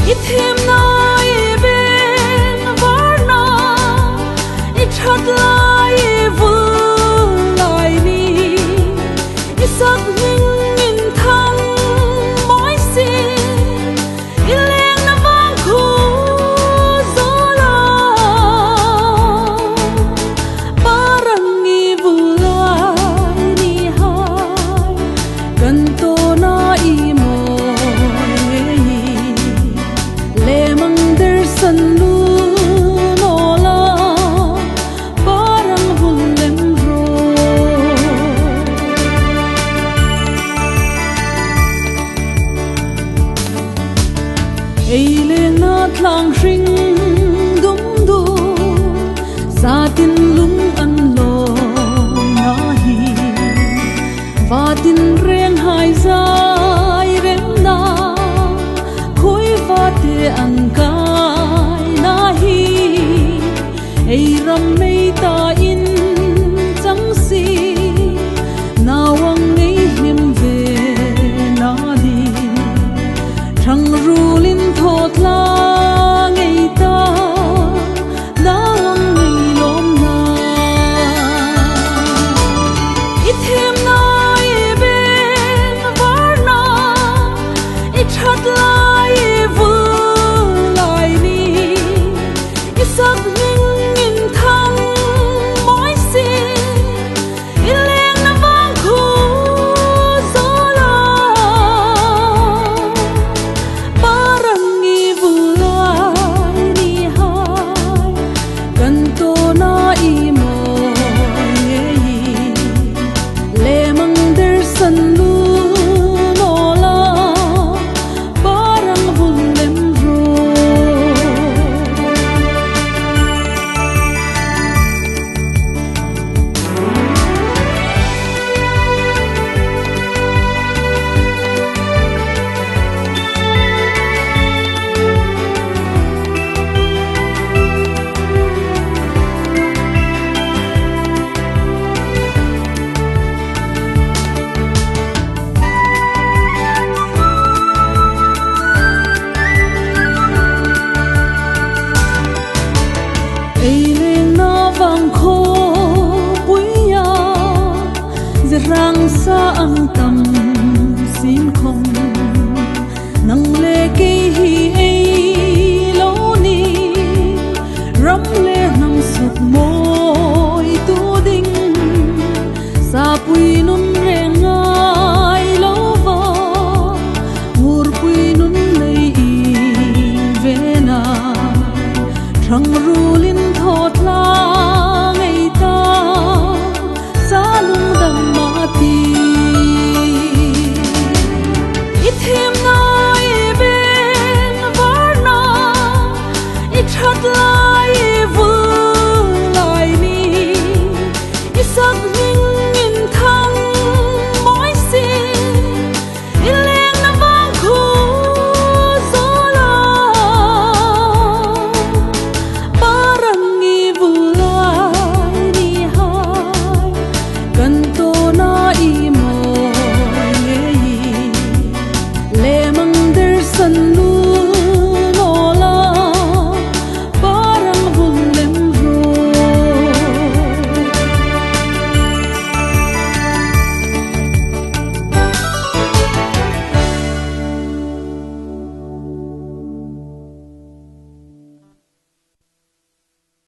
thêm nói bên varna thật lại vừa lại đi sắc hình thăng mỗi xin lên năm vang khu gió la barangi vừa lại đi hai gần tô na san lu no la parang hulem ro eile na thlang ring dum du satin lung an lo na hi vatin reng hai zai rem na khoi vate an ka ei ram mei ta in chang si nawang ngei him ve na di thang rulin thot la ngei ta nawang ngei lom na i them nai ben varna i that lai vu lai ni i sak rang sa ang tam xin không